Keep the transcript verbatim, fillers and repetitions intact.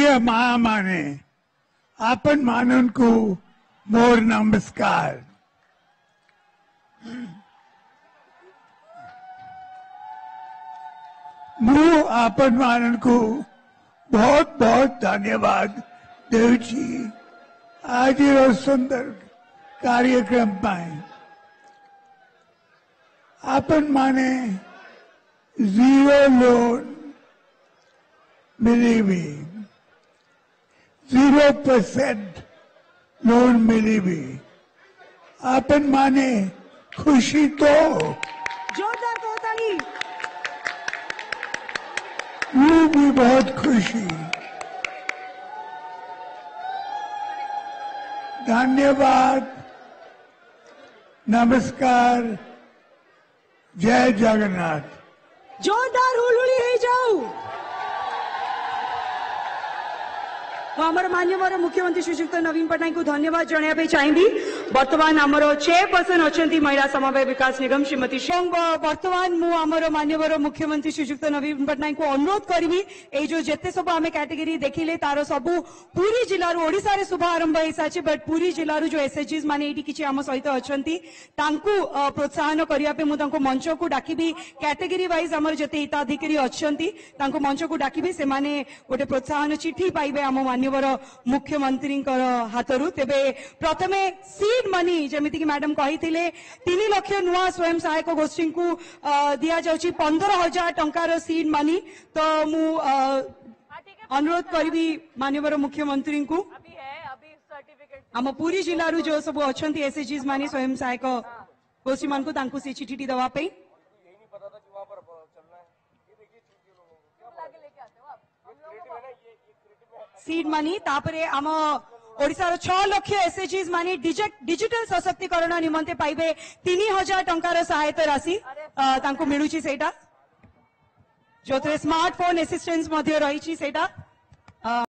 प्रिय माँ माने आपन मानन को मोर नमस्कार। मु आपन मानन को बहुत बहुत धन्यवाद देउची आज रो सुंदर कार्यक्रम पाए। आपन माने जीरो लोन मिली भी, जीरो परसेंट लोन मिली भी। आपन माने खुशी तो जोरदार ताली। वो भी बहुत खुशी। धन्यवाद, नमस्कार, जय जगन्नाथ। जोरदार हुलहुली हो जाऊ। तो आमर माननीय मुख्यमंत्री श्रीजुक्त नवीन पटनायक को धन्यवाद जणाया चाहिए। बर्तमान आमर चेयरपर्सन अच्छा महिला समवाय विकास निगम श्रीमती बर्तमान मु आमर माननीय मुख्यमंत्री श्रीजुक्त नवीन पटनायक को अनुरोध करी ए जो जेते सब आम कैटेगरी देखिले तार सबू पुरी जिलूर ओडिशा रे शुभ आरंभ हो सारी बट पुरी जिलूर जो एसएचजीज माने एटी किछि आम सहित अछंती तांकु प्रोत्साहन करिया पे मु तांको मंच को डाकिबी। कैटेगरी वाइज आमर जेते हिताधिकारी अछंती तांको मंच को डाकिबी। से माने गोटे प्रोत्साहन चिठी पाइबे आम माननीय मुख्यमंत्री हाथरू। तेबे प्रथमे सीड मनी जमिति कि मैडम कही तीन लाख नुआ स्वयं सहायक गोष्ठी को दिया जाउची पंद्रह हजार टंकार सीड मनी। तो मु अनुरोध करी माननीय मुख्यमंत्री को आम पुरी जिलूर जो सब अच्छा एसएचजीज मानी स्वयं सहायक गोष्ठी मान को से चिठी दवाई सीड मनी तापरे आम ओडिशार छह लाख एसएचजीज माने डिजिटल सशक्तिकरण निमंते पाइबे तीन हजार टंकार सहायता राशि तांको मिलुची सेटा जो स्मार्टफोन असिस्टेंस मध्य रही सेटा।